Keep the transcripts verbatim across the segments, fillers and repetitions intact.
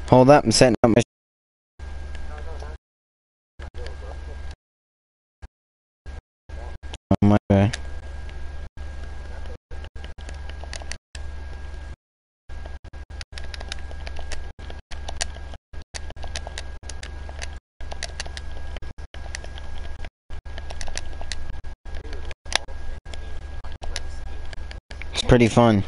Hold up, I'm setting up my. Oh my god. It's pretty fun.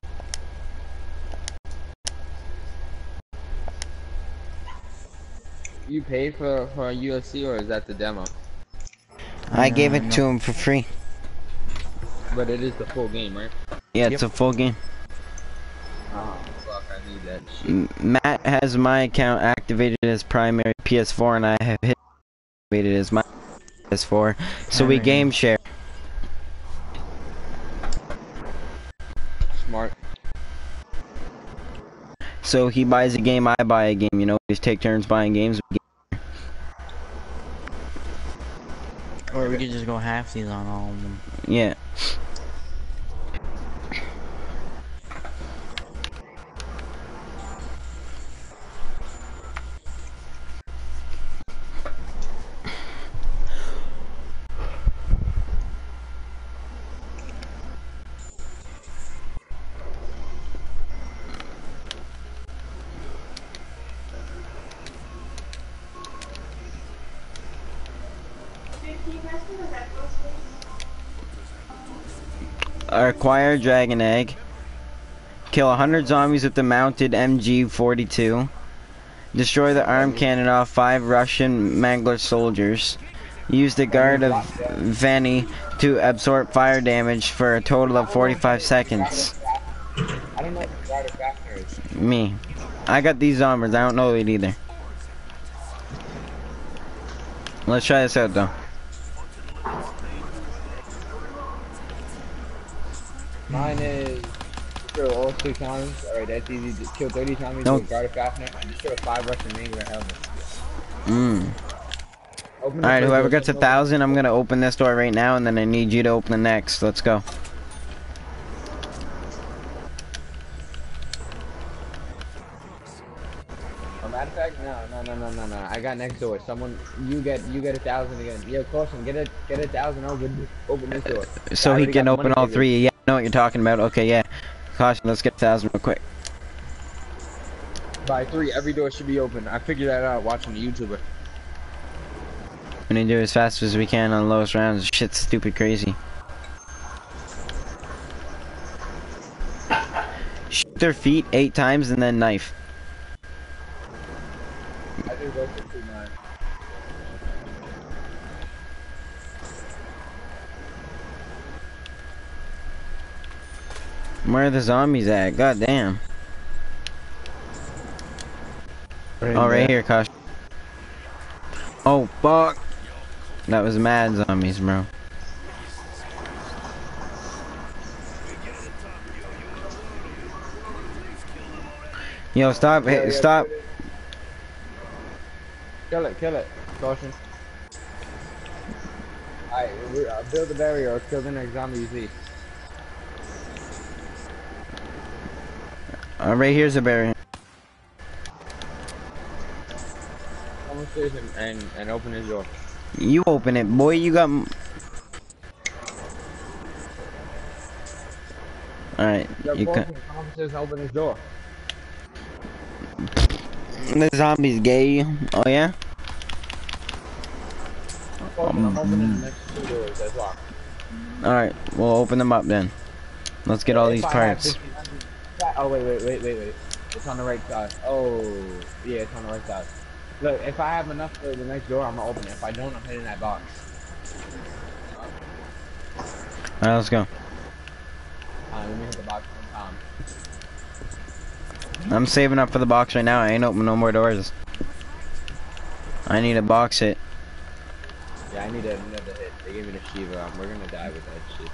You paid for for a U F C or is that the demo? I Uh, gave it no. to him for free. But it is the full game, right? Yeah, Yep. it's a full game. Oh fuck, I need that shit. M Matt has my account activated as primary P S four, and I have his activated as my P S four. So we Primary. game share. Smart. So he buys a game, I buy a game. You know, we just take turns buying games. Or we could just go halfsies on all of them. Yeah. Acquire Dragon Egg. Kill one hundred zombies with the mounted M G forty-two. Destroy the arm cannon off five Russian Mangler soldiers. Use the guard of Vanny to absorb fire damage for a total of forty-five seconds. I don't know what the guard of Fafnir is. Me. I got these zombies, I don't know it either. Let's try this out though. Mine is kill all three times. Alright, that's easy. Just kill thirty times Nope. with guard of Fafnir and just kill five Russian Mangler helmets. Mmm. Open the Alright, first whoever door, gets a open thousand, I'm gonna open this door right now, and then I need you to open the next. Let's go. Oh, matter of fact, no, no, no, no, no, no. I got next door. Someone, you get, you get a thousand again. Yo, caution, get a, get a thousand. Open, open this door. So I he already can got the open money all figures. three. Yeah, I know what you're talking about. Okay, yeah. Caution, let's get a thousand real quick. By three, every door should be open. I figured that out watching the YouTuber. We need to do it as fast as we can on the lowest rounds. Shit's stupid crazy. Shoot their feet eight times and then knife. I do go for two nine. Where are the zombies at? God damn. Right Oh, right there. here, Kosh. Oh, fuck. That was mad zombies, bro. Yo, stop. Yeah, Hey, yeah, stop. Kill it, kill it. Caution. Alright, uh, build a barrier or kill the next zombie you see. Uh, right here's a barrier. Come upstairs and, and, and open his door. You open it, boy. You got. m- Alright, Yo, you caution, can. come upstairs and open his door. The zombie's gay. Oh yeah. Caution, I'm opening the next two doors. That's locked. All right, we'll open them up then. Let's get all If these I have parts. fifteen hundred Oh wait, wait, wait, wait, wait. It's on the right side. Oh, yeah, it's on the right side. Look, if I have enough for the next door, I'm gonna open it. If I don't, I'm hitting that box. All right, let's go. Uh, let me hit the box one time. I'm saving up for the box right now. I ain't opening no more doors. I need a box hit. Yeah, I need another hit. They gave me the Shiva. Um, we're gonna die with that shit.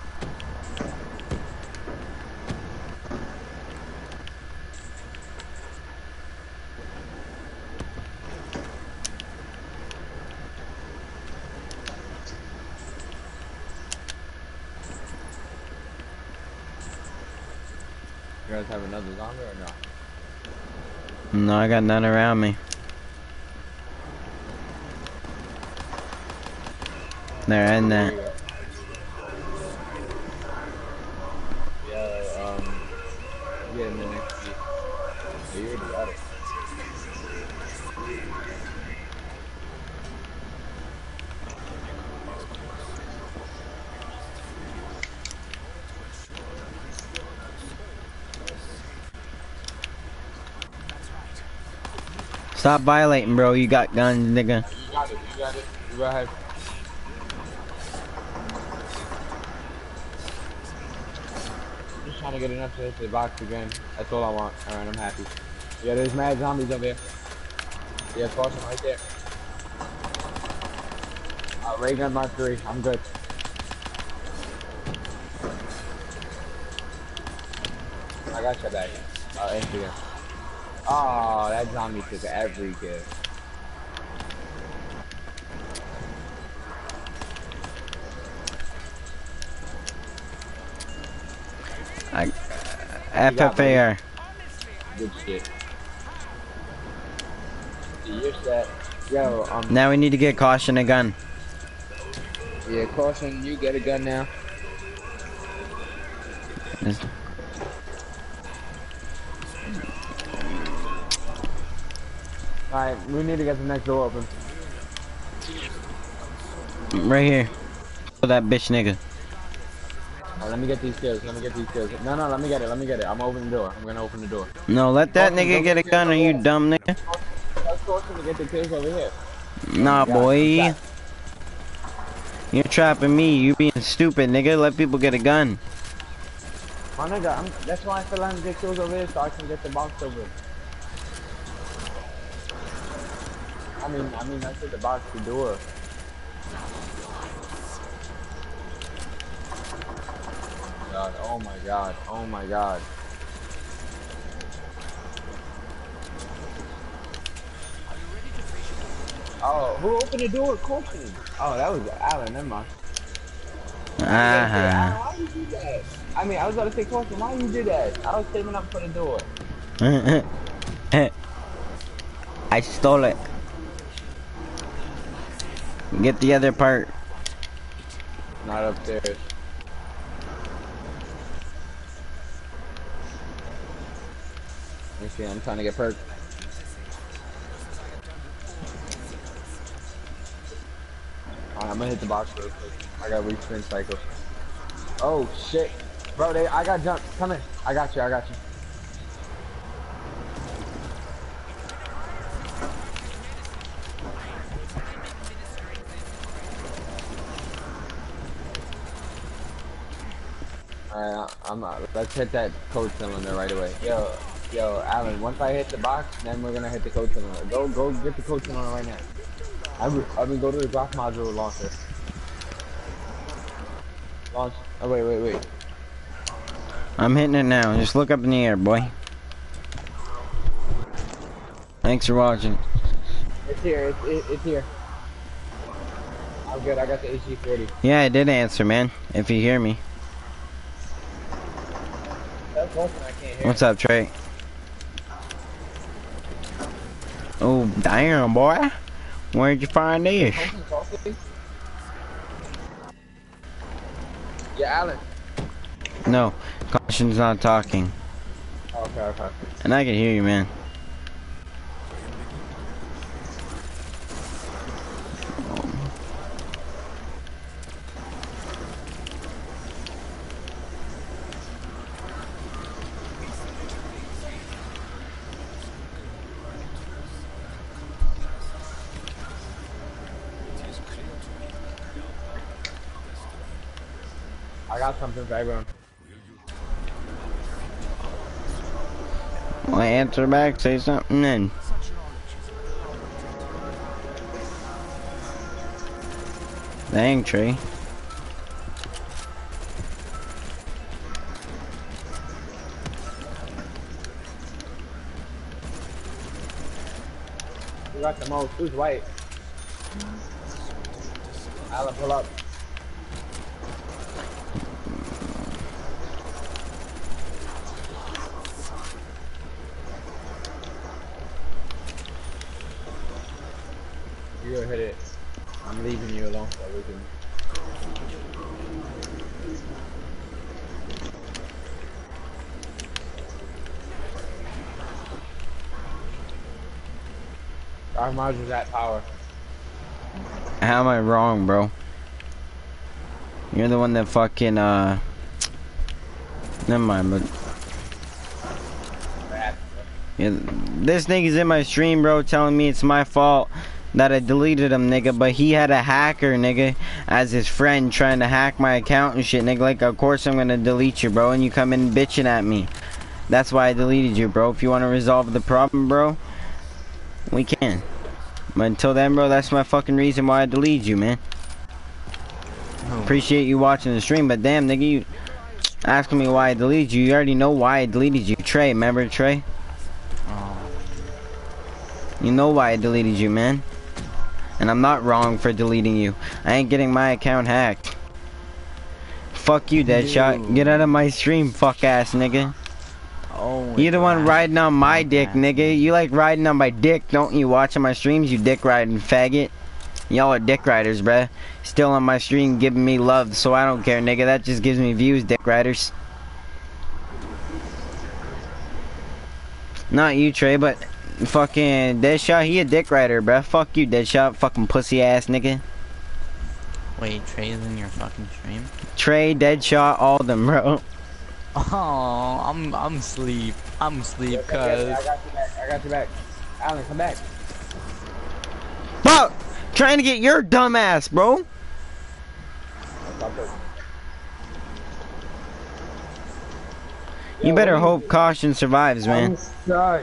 You guys have another zombie or no? No, I got none around me. There, end that. Yeah, um, get in the next week. Yeah, you already got it. Stop violating, bro. You got guns, nigga. You got it, you got it. You go ahead. Just trying to get enough to hit the box again. That's all I want. Alright, I'm happy. Yeah, there's mad zombies over here. Yeah, caution right there. Uh, ray gun mark three. I'm good. I got your back. Uh, Instagram. Oh, that zombie took every kill. I F F A R. Good shit. You're set. Yo, um. Now we need to get caution a gun. Yeah, caution. You get a gun now. Just- Alright, we need to get the next door open. Right here. Kill that bitch nigga. Alright, let me get these kills. Let me get these kills. No, no, let me get it. Let me get it. I'm opening the door. I'm gonna open the door. No, let that Caution, nigga don't get a get gun, or the you door. dumb nigga. Let's caution to get the kills over here. Nah, Yeah, boy. I'm You're trapping me. You being stupid, nigga. Let people get a gun. My nigga, I'm, that's why I feel like to get kills over here so I can get the box over. I mean, I mean, I said the box, the door. God, oh my god, oh my god. Oh, who opened the door? Caution. Oh, that was Alan, never mind. Uh-huh. Why you do that? I mean, I was about to say caution, why you did that? I was saving up for the door. I stole it. Get the other part. Not upstairs. Let me see, I'm trying to get perked. Alright, I'm gonna hit the box real quick. I got weak spin cycle. Oh shit. Bro, they, I got jumped. Come in. I got you, I got you. Alright, I'm uh, let's hit that code cylinder right away. Yo, yo, Alan, once I hit the box, then we're gonna hit the code cylinder. Go, go get the code cylinder right now. I would, I would go to the Glock module launcher. Launch. Oh, wait, wait, wait. I'm hitting it now. Just look up in the air, boy. Thanks for watching. It's here, it's, it, it's here. I'm good, I got the H G forty. Yeah, I did answer, man. If you hear me. That's awesome, I can't hear. What's up, Trey? Oh, damn, boy. Where'd you find this? Yeah, Alan. No, caution's not talking. Okay, okay. And I can hear you, man. I got something for everyone. Well, answer back, say something then. Dang, Trey. Who got the most? Who's white? Alan, pull up. You go hit it. I'm leaving you alone so we can. Our Mars was at power. How am I wrong, bro? You're the one that fucking, uh... Never mind, but... Yeah, this nigga's in my stream, bro, telling me it's my fault that I deleted him, nigga, but he had a hacker, nigga, as his friend trying to hack my account and shit, nigga. Like, of course I'm gonna delete you, bro, and you come in bitching at me. That's why I deleted you, bro. If you want to resolve the problem, bro, we can. But until then, bro, that's my fucking reason why I deleted you, man. Oh. Appreciate you watching the stream, but damn, nigga, you asking me why I deleted you. You already know why I deleted you. Trey, remember Trey? Oh. You know why I deleted you, man. And I'm not wrong for deleting you. I ain't getting my account hacked. Fuck you, Deadshot. Get out of my stream, fuck ass nigga. Oh, you're the one riding on my dick, nigga. You like riding on my dick, don't you? Watching my streams, you dick riding faggot. Y'all are dick riders, bruh. Still on my stream giving me love, so I don't care, nigga. That just gives me views, dick riders. Not you, Trey, but fucking Deadshot, he a dick rider, bruh. Fuck you, Deadshot, fucking pussy ass nigga. Wait, Trey's in your fucking stream? Trey, Deadshot, all of them, bro. Oh, I'm I'm sleep. I'm sleep, cuz. I got you back. I got you back. Alan, come back. Fuck! Trying to get your dumb ass, bro. You better hope caution survives, man. I'm stuck.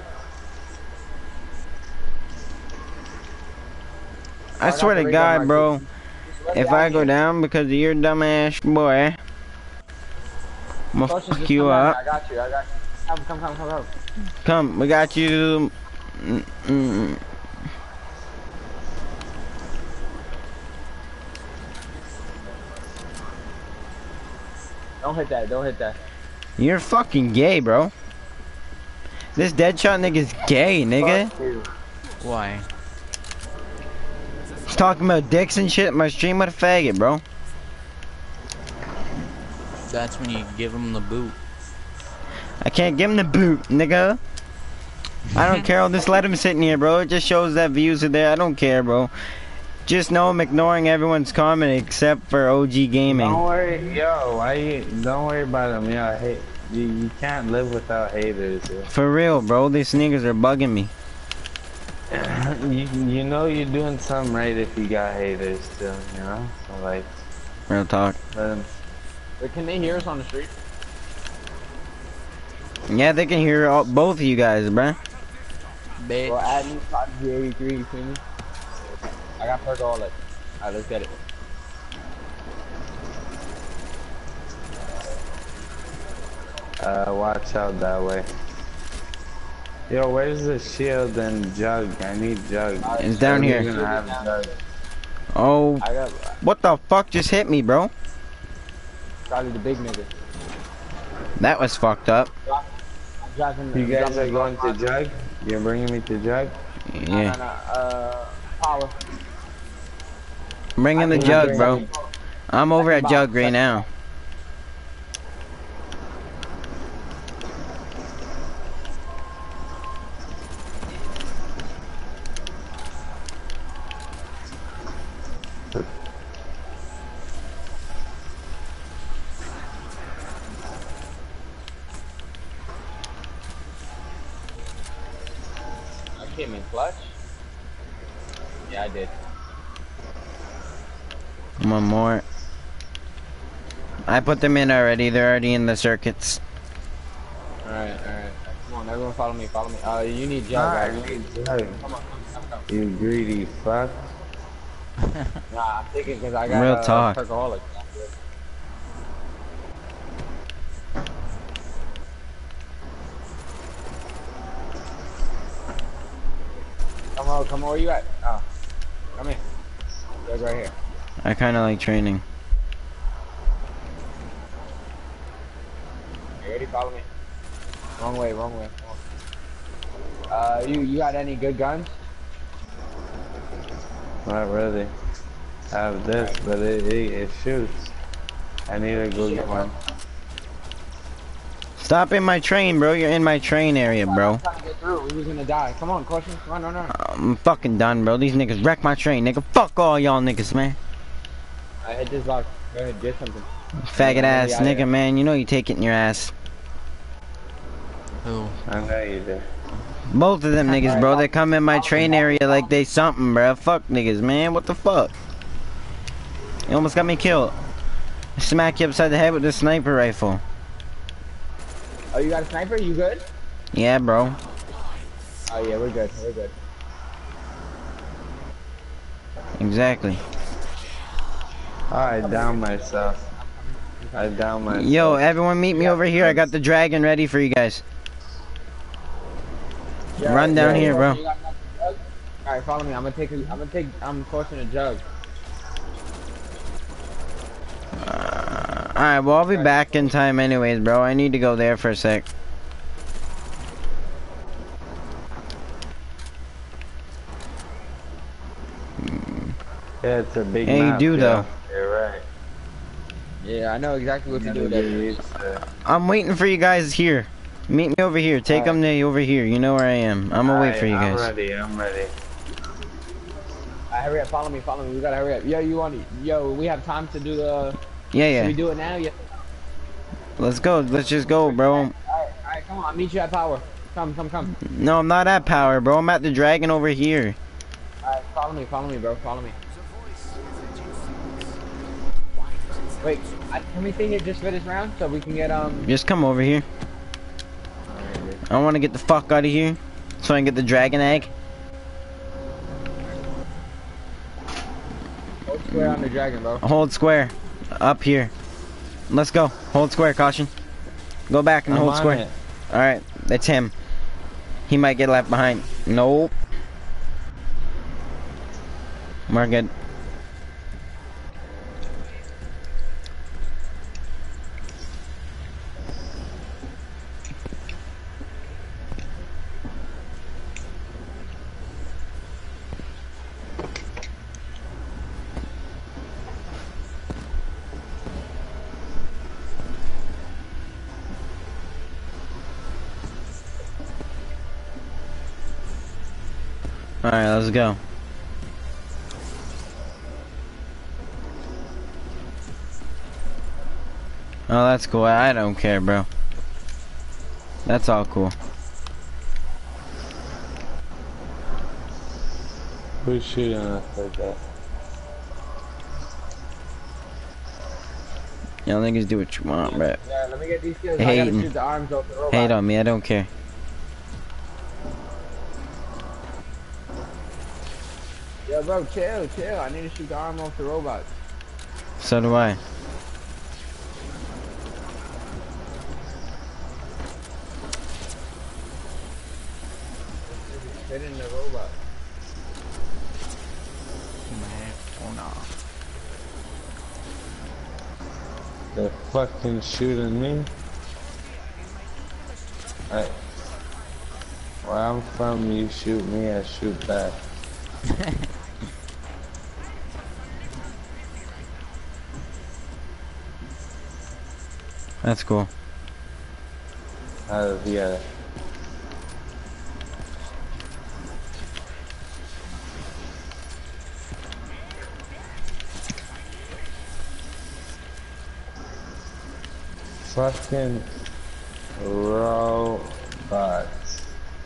I swear to God, bro, if I go down because of your dumb ass, boy, I'm gonna fuck you up. I got you, I got you. Come, come, come, come, come. Come, we got you. Mm -mm. Don't hit that, don't hit that. You're fucking gay, bro. This Deadshot nigga's gay, nigga. Why? He's talking about dicks and shit in my stream. What a faggot, bro. That's when you give him the boot. I can't give him the boot, nigga. I don't care. I'll just let him sit in here, bro. It just shows that views are there. I don't care, bro. Just know I'm ignoring everyone's comment except for O G Gaming. Don't worry, yo. Why you? Don't worry about them, yo. Hey, you, you can't live without haters. Yo. For real, bro. These niggas are bugging me. you you know you're doing something right if you got haters still, you know. So like. Real talk. Um, But can they hear us on the street? Yeah, they can hear all, both of you guys, bruh. Bitch. Well, add me Prodigy eighty-three, you see me? I got Pergolic. Alright, let's get it. uh, watch out that way. Yo, where's the shield and jug? I need jug. It's down here. Gonna have jug. Oh, I got. what the fuck just hit me, bro? Probably the big nigga. That was fucked up. I'm dropping. You guys are going to jug? You're bringing me to jug? Yeah. No, no, no. Uh, power. Bring in the jug, bro. I'm over at jug right now. I came in clutch. Yeah, I did. One more. I put them in already. They're already in the circuits. Alright, alright. Come on, everyone follow me, follow me. Uh, you need jug, Nah, right? I need jug. Come on, come, come, come. You greedy fuck. Nah, I'm thinking because I got Real uh, talk. Pergolic. Come on, come on, where you at? Oh, come here. Jug right here. I kind of like training. You ready? Follow me. Wrong way, wrong way. Uh, you you got any good guns? Not really. I have this, but it, it, it shoots. I need to go get one. Stop in my train, bro. You're in my train area, bro. I'm trying to get through. We was gonna die. Come on, caution. Run, run, run. I'm fucking done, bro. These niggas wrecked my train, nigga. Fuck all y'all niggas, man. I hit this box. Go ahead, get something. Faggot ass nigga, man. You know you take it in your ass. Who? I know you do. Both of them niggas, bro. They come in my train area like they something, bro. Fuck niggas, man. What the fuck? You almost got me killed. Smack you upside the head with this sniper rifle. Oh, you got a sniper? You good? Yeah, bro. Oh yeah, we're good. We're good. Exactly. I down myself. I down myself. Yo, everyone meet me over here. I got the dragon ready for you guys. Yeah, Run down yeah, here, yeah. bro. You got nothing, jug? All right, follow me. I'm gonna take. A, I'm gonna take. I'm forcing a jug. Uh, Alright, well, I'll be back in time anyways, bro. I need to go there for a sec. Yeah, it's a big Yeah, you map, do, yeah. though. You're right. Yeah, I know exactly what to do there. I'm waiting for you guys here. Meet me over here. Take them to over here. You know where I am. I'm gonna wait for you guys. I'm ready, I'm ready. Alright, hurry up. Follow me. Follow me. We gotta hurry up. Yo, you want? Yo, we have time to do the. Yeah, Should we yeah. do it now? Yeah. Let's go. Let's just go, bro. Alright, alright. Come on. I'll meet you at power. Come, come, come. No, I'm not at power, bro. I'm at the dragon over here. Alright, follow me. Follow me, bro. Follow me. Wait, I, can we think it just for this round so we can get um? Just come over here. I want to get the fuck out of here so I can get the dragon egg. Hold square on the dragon, bro. Hold square. Up here. Let's go. Hold square, caution. Go back and I'm hold on square. it. Alright, that's him. He might get left behind. Nope. We're good. Alright, let's go. Oh, that's cool. I don't care, bro. That's all cool. Who's shooting us like that? Y'all niggas do what you want, bro. Yeah, let me get these kills. I Hating. gotta shoot the arms off the robot. Hate on me, I don't care. Yo, bro, chill, chill. I need to shoot the arm off the robot. So do I. Fit in the robot. They're fucking shooting me. I, where I'm from, you shoot me, I shoot back. That's cool. Uh, yeah. Fucking robots.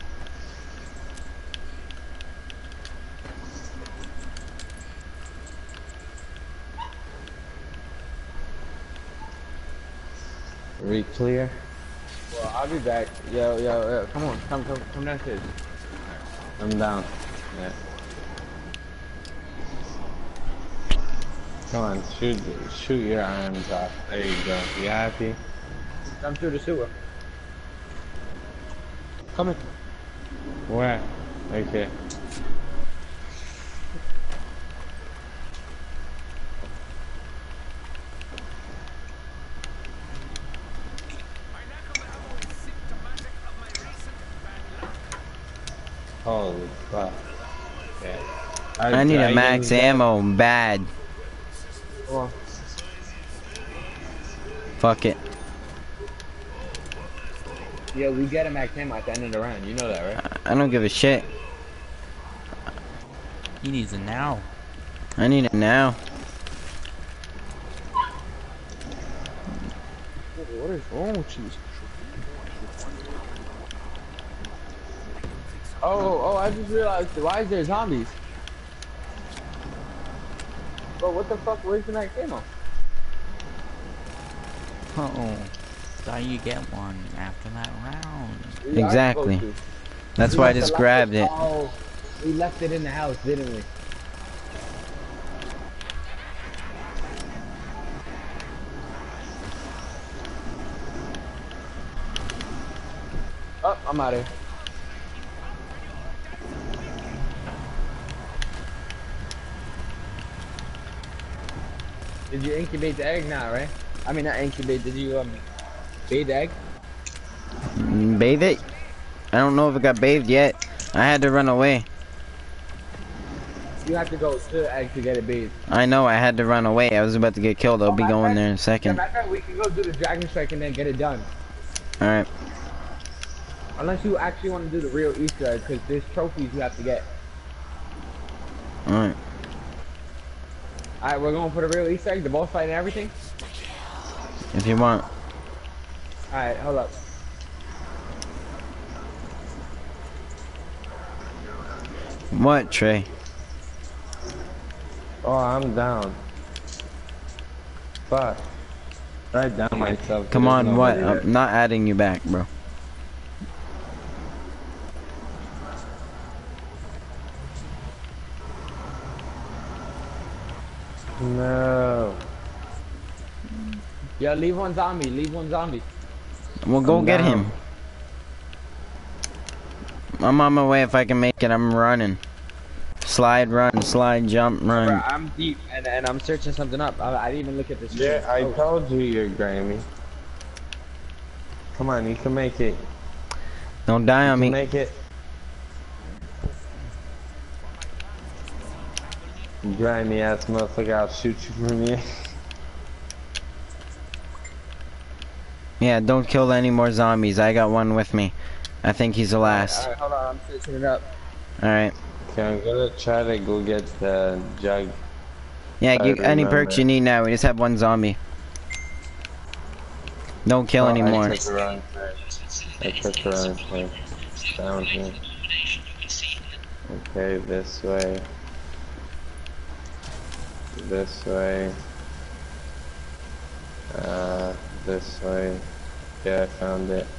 Re clear. Well, I'll be back. Yo, yo, yo, come on, come, come, come downstairs. I'm down. Yeah. Come on, shoot, shoot your arms off. There you go. You happy? Come through the sewer. Come in. Where? Okay. Holy fuck. Yeah. I need a max ammo bad. Come on. Fuck it. Yeah, we get a max ammo at the end of the round. You know that, right? I don't give a shit. He needs it now. I need it now. What is wrong with you? Oh, oh, I just realized, why is there zombies? Bro, what the fuck, where's the max ammo? Uh-oh. Thought you get one after that round. We are Exactly. supposed to. That's We why I must have just left grabbed it. Oh, we left it in the house, didn't we? Oh, I'm out of here. Did you incubate the egg now, right? I mean, not incubate, did you, um, bathe the egg? Mm, Bathe it? I don't know if it got bathed yet. I had to run away. You have to go to the egg to get it bathed. I know, I had to run away. I was about to get killed. I'll Oh, be matter going of there in a fact- second. Yeah, matter of fact, we can go do the dragon strike and then get it done. Alright. Unless you actually want to do the real Easter egg, because there's trophies you have to get. Alright. Alright, we're going for the real Easter egg, the boss fight and everything? If you want. Alright, hold up. What, Trey? Oh, I'm down. Fuck. Right down myself. Come There's on, what? nobody there. I'm not adding you back, bro. No. Yo, leave one zombie, leave one zombie. Well, go I'm get down. him. I'm on my way. If I can make it, I'm running. Slide, run, slide, jump, Bro, run. I'm deep, and, and I'm searching something up. I, I didn't even look at this. Yeah, I oh. told you you're Grammy. Come on, you can make it. Don't die You on can me. make it. Grimy ass motherfucker, I'll shoot you from here. Yeah, don't kill any more zombies. I got one with me. I think he's the last. Alright, hold on, I'm searching it up. Alright. Okay, I'm gonna try to go get the jug. Yeah, I get any remember. perks you need now. We just have one zombie. Don't kill Oh, anymore. I took the wrong side. I took the wrong side. Down here. Okay, this way. This way. Uh, this way. Yeah, I found it.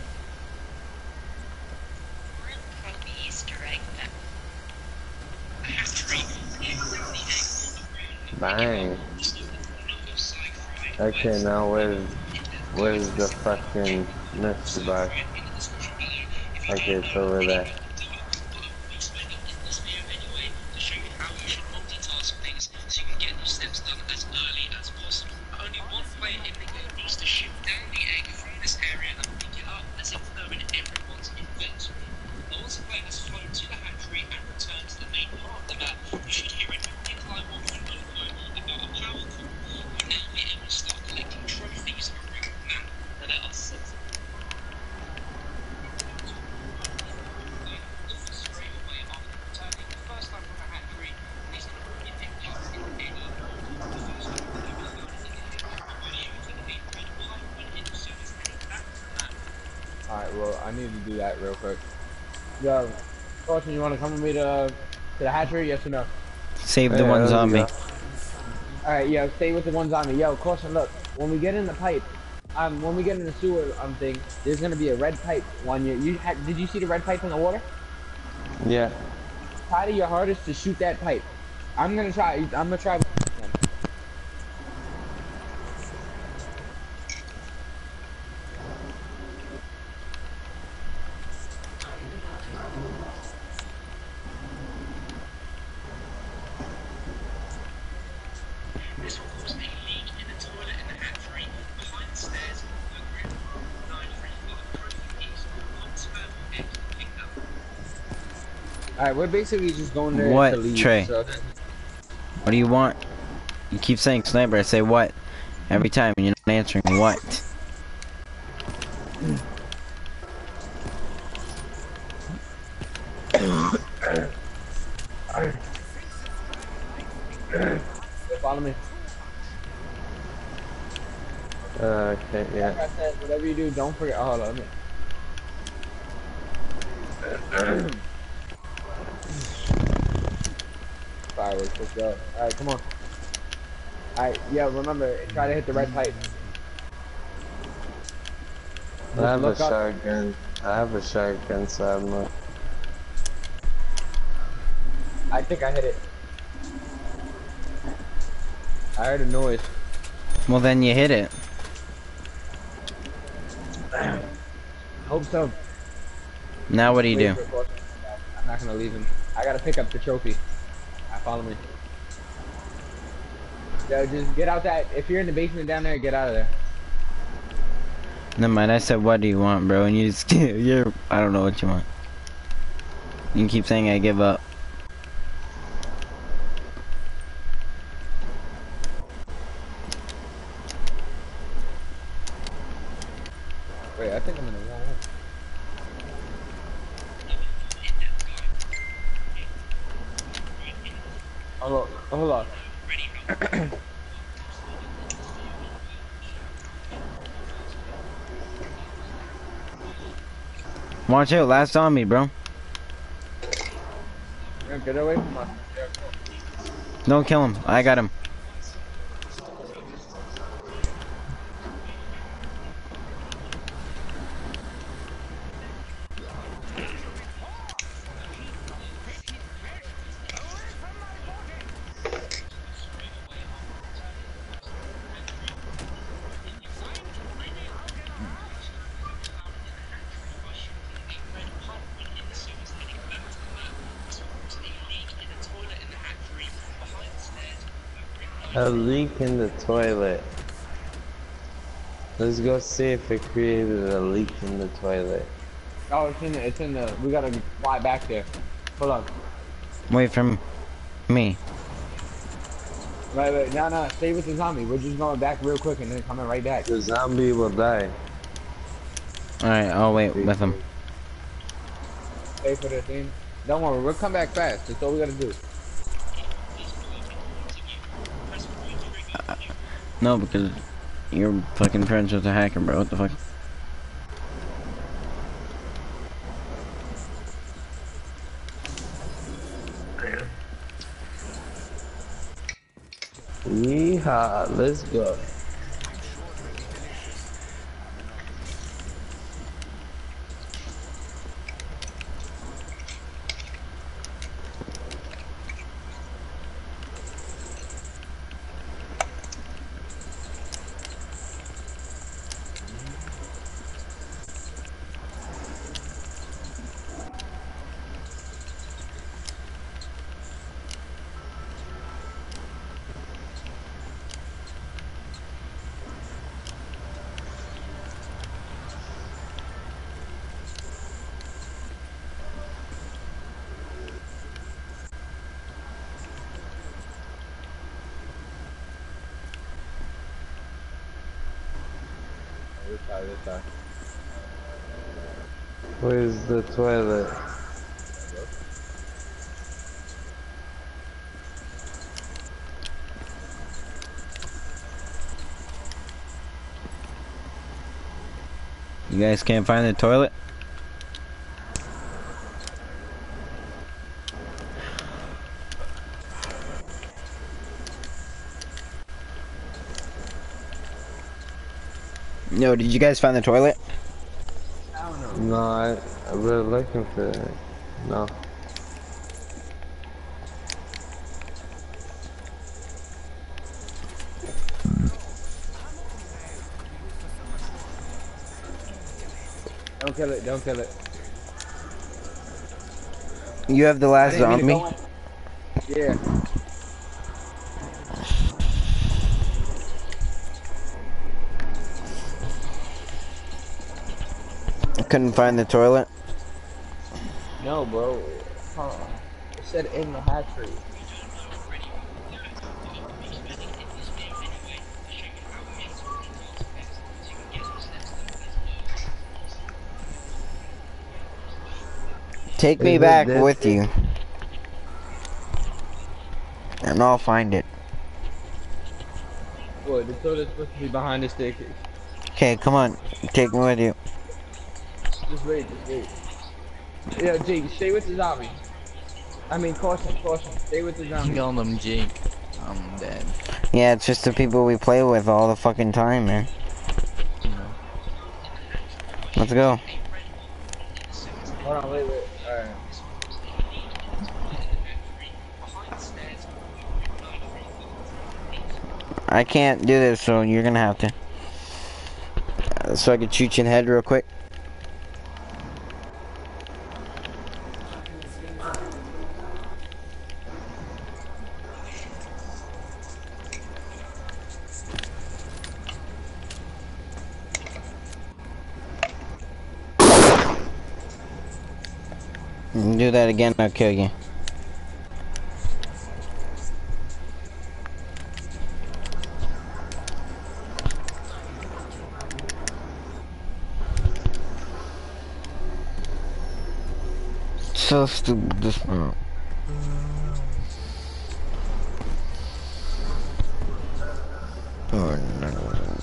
Bang. Okay, now where's where's the fucking mystery box? Okay, it's over there. Alright, well, I need to do that real quick. Yo, Caution, you want to come with me to, to the hatchery, yes or no? Save the Yeah, one there we zombie. go. Alright, yo, stay with the one zombie. Yo, Caution, look, when we get in the pipe, um, when we get in the sewer um thing, there's gonna be a red pipe one year. You had, did you see the red pipe in the water? Yeah. Try to your hardest to shoot that pipe. I'm gonna try. I'm gonna try. Alright, we're basically just going there What, to leave. Trey? So. What do you want? You keep saying sniper. I say what? Every time, and you're not answering what? Follow me. Uh, okay, yeah. Like I said, whatever you do, don't forget. Oh, hold on. Fireworks, let's go. Alright, come on. Alright, yeah, remember, try to hit the red pipe. I have a Look up. shotgun. I have a shotgun, so I'm not. I think I hit it. I heard a noise. Well, then you hit it. Hope so. Now what do you do? I'm not gonna leave him. I gotta pick up the trophy. Alright, follow me. Yo, just get out that. If you're in the basement down there, get out of there. Never mind. I said, what do you want, bro? And you just, you're, I don't know what you want. You can keep saying I give up. Wait, I think I'm in the wrong one. Hold on, hold on. Watch out, last on me, bro. Get away from us. Don't kill him. I got him. A leak in the toilet. Let's go see if it created a leak in the toilet. Oh, it's in the, it's in the, we gotta fly back there. Hold on. Wait for me. Wait, wait, no, no, stay with the zombie. We're just going back real quick and then coming right back. The zombie will die. Alright, I'll wait with him. Stay for the thing. Don't worry, we'll come back fast. That's all we gotta do. No, because you're fucking friends with a hacker, bro. What the fuck? Yeehaw, let's go. This side, this side. Where's the toilet? You guys can't find the toilet? No, did you guys find the toilet? I don't know. No, I, I'm really looking for it. No. Don't kill it, don't kill it. You have the I last didn't mean to zombie? go in. Yeah. Couldn't find the toilet? No, bro. Oh, it said in the hatchery. Take me Is it back this with thing? you, and I'll find it. Boy, the toilet's supposed to be behind the staircase. Okay, come on. Take me with you. Just wait, just wait. Yeah, Jake, stay with the zombie. I mean, caution, caution. Stay with the zombie. Calling them Jake. I'm dead. Yeah, it's just the people we play with all the fucking time, man. No. Let's go. Hold on, wait, wait. Alright. I can't do this, so you're gonna have to. Uh, So I can shoot you in the head real quick. You do that again, I'll kill you. So stupid, this one. Oh, no.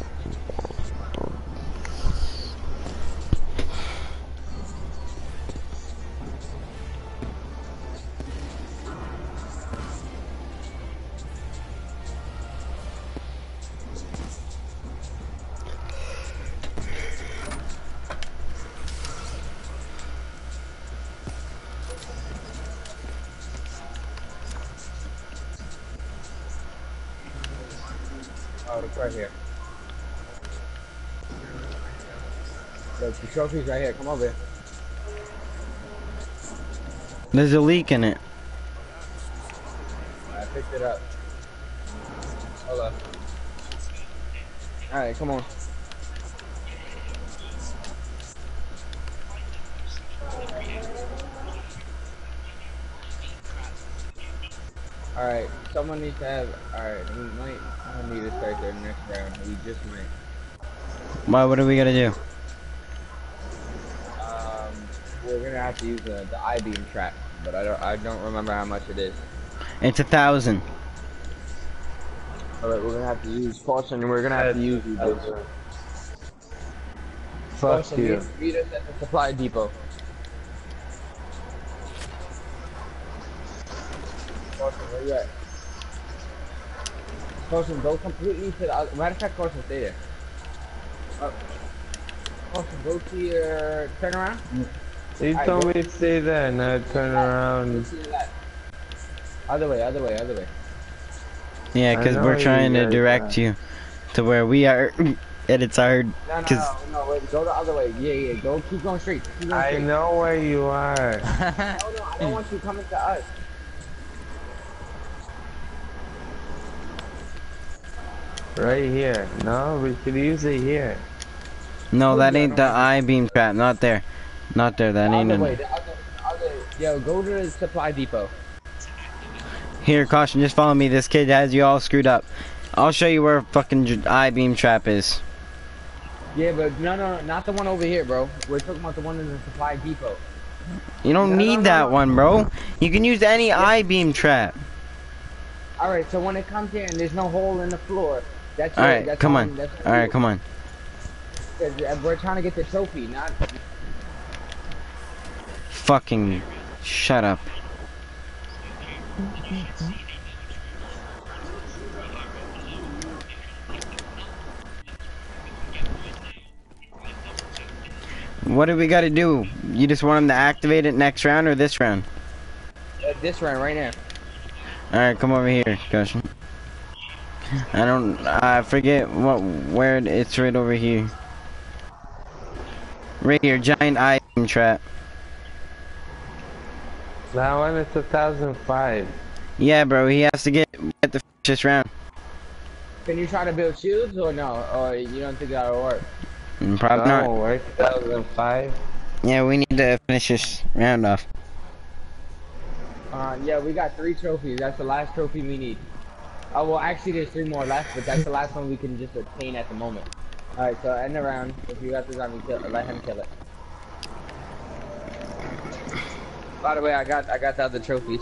Oh, it's right here. Look, the trophy's right here. Come over here. There's a leak in it. I picked it up. Hold up. Alright, come on. Alright, someone needs to have. Alright, we might I need to start their next round. We just might. Why, what are we gonna do? Um, we're gonna have to use the, the I-beam trap, but I don't I don't remember how much it is. It's a thousand. Alright, we're gonna have to use caution and we're gonna have to use you this. Fuck Caution, you. meet, meet us at the supply depot. Caution, where you at? Caution, go completely to the other. Matter of fact, Caution, stay there. Oh. Caution, go to your turnaround. You Alright, told go- me to stay there, now turn Go around. to your left. Other way, other way, other way. Yeah, I because know we're you trying to guys direct are. you to where we are, and it's hard. No, no, Cause no, no, wait, go the other way. Yeah, yeah, go, keep going straight. Keep going I straight. know where you are. No, no, I don't want you coming to us. Right here. No, we could use it here. no, that Yeah, I ain't the don't- I-beam trap. Not there. Not there. That The ain't other way, it. the other, the other. Yo, go to the supply depot. Here, caution. Just follow me. This kid has you all screwed up. I'll show you where fucking j- I-beam trap is. Yeah, but no, no, no, not the one over here, bro. We're talking about the one in the supply depot. You don't No, no, need no, that no. one, bro. You can use any I-beam trap. All right, so when it comes here and there's no hole in the floor, that's All your- right, that's come all- on. that's All right, come on. on. We're trying to get the trophy, not. Fucking shut up. What do we gotta do? You just want him to activate it next round or this round? Uh, this round right now. Alright, come over here, Cushion. I don't, I forget what, where it- it's right over here. Right here, giant eye trap. That one is a thousand five. Yeah, bro, he has to get, get the this round. Can you try to build shields or no? Or you don't think that'll work? Mm, Probably That not. won't work. Thousand five. Yeah, we need to finish this round off. Uh, yeah, we got three trophies. That's the last trophy we need. Oh, well, actually, there's three more left, but that's the last one we can just obtain at the moment. Alright, so end the round. If you got the zombie, kill, let him kill it. By the way, I got I got the other trophies.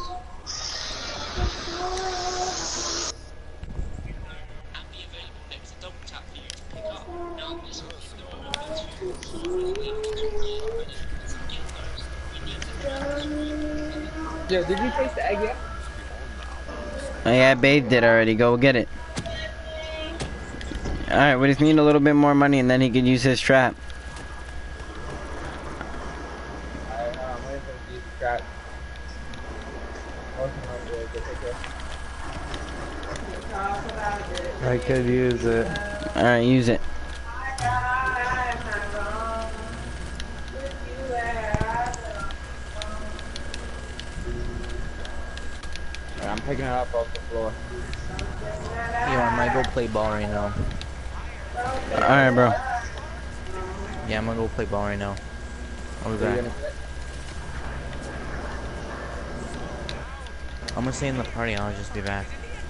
Yo, did you taste the egg yet? Oh, yeah, I bathed it already. Go get it. Alright, we just need a little bit more money and then he can use his trap. Alright, hold on, I'm waiting for him to use the trap. I could use it. Alright, use it. Right, I'm picking it up off the floor. Yo, I might go play ball right now. Alright, bro. Yeah, I'm gonna go play ball right now. I'll be So you're back. gonna quit? I'm gonna stay in the party. I'll just be back.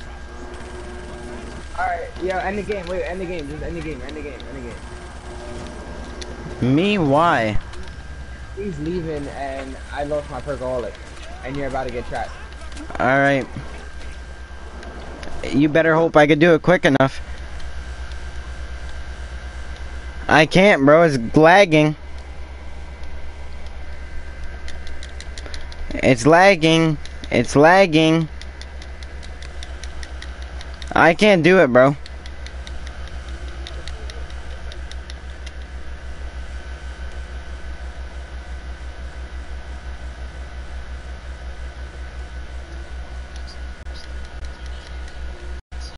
Alright, yo, end the game. Wait, end the game. Just end the game. End the game. End the game. Me? Why? He's leaving and I lost my perkaholic. And you're about to get trapped. Alright. You better hope I could do it quick enough. I can't, bro. It's lagging. It's lagging. It's lagging. I can't do it, bro.